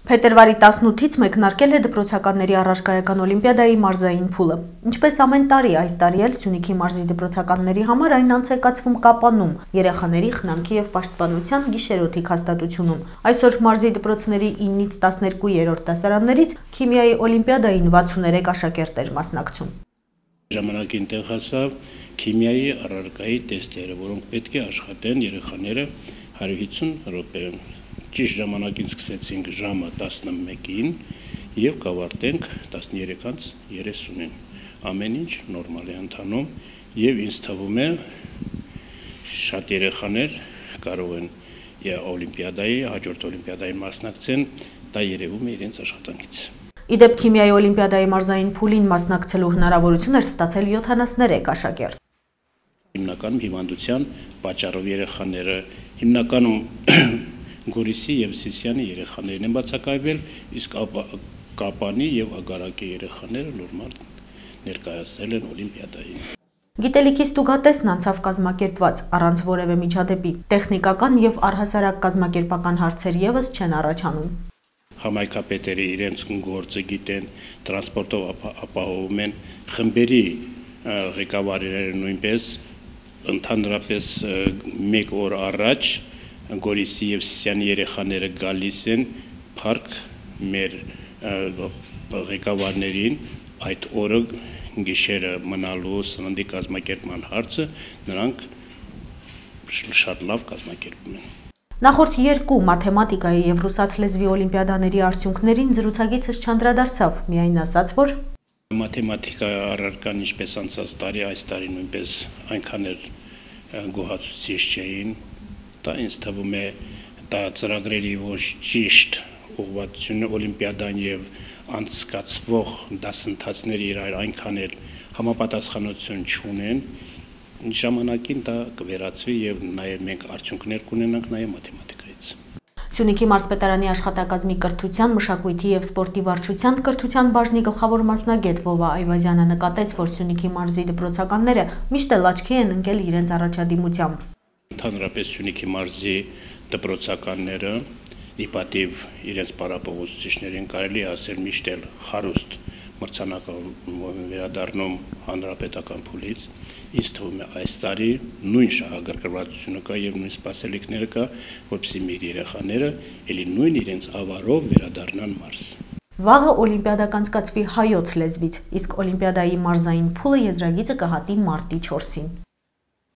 Փետրվարի 18-ից մեկնարկել է դպրոցականների առարկայական օլիմպիադայի մարզային փուլը։ Ինչպես ամեն տարի, այս տարի էլ Սյունիքի մարզի դպրոցականների համար այն անցեկացվում Կապանում, երեխաների խնամքի և պաշտպանության գիշերօթիկ հաստատությունում։ Այսօր մարզի դպրոցների 9-ից 12-րդ դասարաններից քիմիայի օլիմպիադային 63 աշակերտ էր մասնակցում։ Ժամանակին տեղ հասավ քիմիայի առարկայի տեստերը, որոնք պետք է աշխատեն երեխաները 150 րոպե։ Ճիշտ ժամանակին սկսեցինք ժամը 11-ին և կավարտենք 13:30-ին։ Ամեն ինչ նորմալ է ընթանում և ինձ թվում է շատ երեխաներ կարող են օլիմպիադայի, հաջորդ օլիմպիադային մասնակցեն, դա երևում է իրենց աշխատանքից։ Իդեպ քիմիայի օլիմպիադայի մարզային փուլին մասնակցելու հնարավորություն էր ստացել 73 աշակերտ։ Հիմնականում հիվանդության պատճառով երեխաները հիմնականում Գորիսի և Սիսիանի երեխաներն են բացակայվել, իսկ Կապանի և Ագարակի երեխաները նորմալ ներկայացել են օլիմպիադային։ Գիտելիքի ստուգատեսն անցավ կազմակերպված, առանց որևէ միջադեպի։ Տեխնիկական և առհասարակ կազմակերպական հարցեր ևս չեն առաջանում։ Համայնքապետերը իրենց գործը գիտեն, տրանսպորտով ապահովում են, խմբերի ղեկավարները նույնպես, ընդհանրապես մեկ օր առաջ Գորիսի և Սիսիանի երեխաները գալիս են փառք մեր ղեկավարներին, այդ օրը գիշերը մնալու սննդի կազմակերպման հարցը նրանք շատ լավ կազմակերպում են։ Նախորդ երկու մաթեմատիկայի և ռուսաց լեզվի օլիմպիադաների արդյունքներին զրուցակիցս չանդրադարձավ, միայն ասաց, որ մաթեմատիկայի առարկան ինչպես անցած տարի, այս տարի նույնպես այնքան էլ գոհացուցիչ չէին, դա ինձ թվում է դա ծրագրերի ոչ ճիշտ ուղղվածությունը օլիմպիադան և անցկացվող դասընթացների իրար այնքան էլ համապատասխանություն չունեն, ժամանակին դա կվերացվի և նաև մենք արդյունքներ կունենանք նաև մաթեմատիկայից։ Սյունիքի մարզպետարանի աշխատակազմի կրթության, մշակույթի և սպորտի վարչության կրթության բաժնի գլխավոր մասնագետ Վովա Այվազյանը նկատեց, որ Սյունիքի մարզի դպրոցականները միշտ էլ աչքի են ընկել իրենց առաջադիմությամբ։ Ընդհանրապես Սյունիքի մարզի դպրոցականները ի պատիվ իրենց պարապողոցիչներին կարելի ասել միշտ էլ հարուստ մրցանակով վերադառնում հանրապետական փուլից, ինձ թվում է այս տարի նույն շահագրգռվածությունը կա և նույն սպասելիքները կա, որպեսզի մեր երեխաները էլի նույն իրենց ավարով վերադառնան մարզ։ Վաղը օլիմպիադա կանցկացվի հայոց լեզվից, իսկ օլիմպիադայի մարզային փուլը եզրագիծը կհատի մարտի 4-ին։